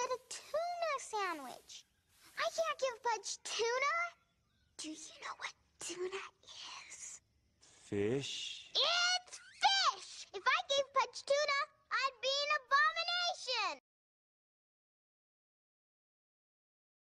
get a tuna sandwich. I can't give Budge tuna. Do you know what tuna is? Fish. Ew!